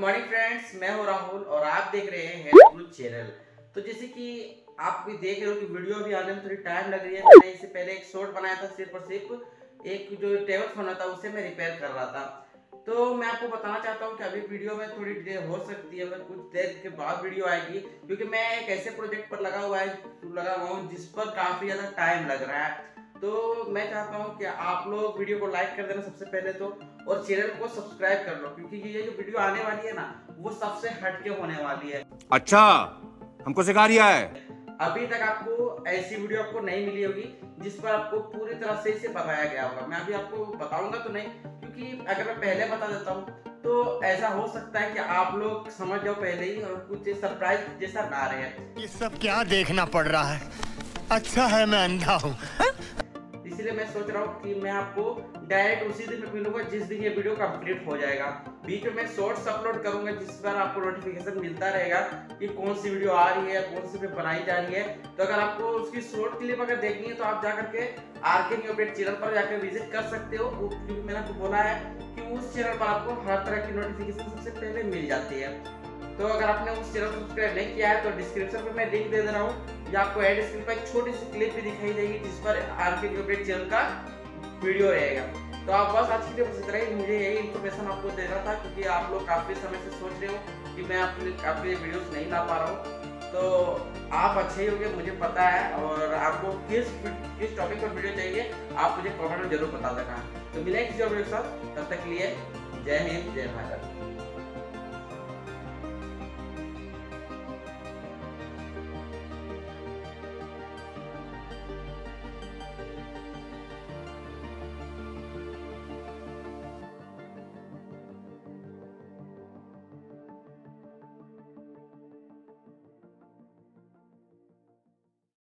Morning friends, मैं हूं राहुल और आप देख रहे हैं हेल्थ गुरु चैनल। तो जैसे कि आप भी देख रहे हो कि वीडियो भी आने में थोड़ी टाइम लग रही है। मैंने इससे पहले एक शॉर्ट बनाया था, सिर्फ और सिर्फ एक जो टेबल फोन था उसे मैं रिपेयर कर रहा था। तो मैं आपको बताना चाहता हूं कि अभी वीडियो में थोड़ी देर हो सकती है, कुछ देर के बाद वीडियो आएगी, क्योंकि मैं एक ऐसे प्रोजेक्ट पर लगा हुआ हूँ जिस पर काफी ज्यादा टाइम लग रहा है। तो मैं चाहता हूँ कि आप लोग वीडियो को लाइक कर देना सबसे पहले तो, और चैनल को सब्सक्राइब कर लो, क्योंकि ये जो वीडियो आने वाली है ना वो सबसे हटके होने वाली है। अच्छा, हमको सिखा रिया है। अभी तक आपको ऐसी वीडियो आपको नहीं मिली होगी जिस पर आपको पूरी तरह से इसे बताया गया होगा। मैं अभी आपको बताऊंगा तो नहीं, क्योंकि अगर मैं पहले बता देता हूँ तो ऐसा हो सकता है कि आप लोग समझ जाओ पहले ही और कुछ सरप्राइज जैसा ना रहे। ये सब क्या देखना पड़ रहा है? अच्छा है मैं अंधा हूँ। इसलिए मैं सोच रहा हूँ कि मैं आपको डायरेक्ट उसी दिन में मिलूंगा जिस दिन ये वीडियो कंप्लीट हो जाएगा। बीच में मैं शॉर्ट्स अपलोड करूंगा जिस पर आपको नोटिफिकेशन मिलता रहेगा कि कौन सी वीडियो आ रही है, कौन सी बनाई जा रही है। तो अगर आपको उसकी शॉर्ट क्लिप अगर देखनी है तो आप जाकर के आरके न्यू अपडेट चैनल पर जाकर विजिट कर सकते हो, क्योंकि मैंने आपको बोला है कि उस चैनल पर आपको हर तरह की नोटिफिकेशन सबसे पहले मिल जाती है। तो अगर आपने उस चैनल को सब्सक्राइब नहीं किया है तो डिस्क्रिप्शन में मैं लिंक दे दे रहा हूँ, या आपको एड स्क्रीन पर एक छोटी सी क्लिप भी दिखाई देगी जिस पर आरके न्यू अपडेट चैनल का वीडियो रहेगा। तो आप बस आज के लिए बस इतना ही, मुझे यही इन्फॉर्मेशन आपको देना था, क्योंकि आप लोग काफी समय से सोच रहे हो कि मैं आपके वीडियोस नहीं ला पा रहा हूँ। तो आप अच्छे ही होंगे मुझे पता है, और आपको किस टॉपिक पर वीडियो चाहिए आप मुझे कमेंट में जरूर बता देना। तो मिलेंगे किसी और वीडियो के साथ, तब तक के लिए जय हिंद जय भारत।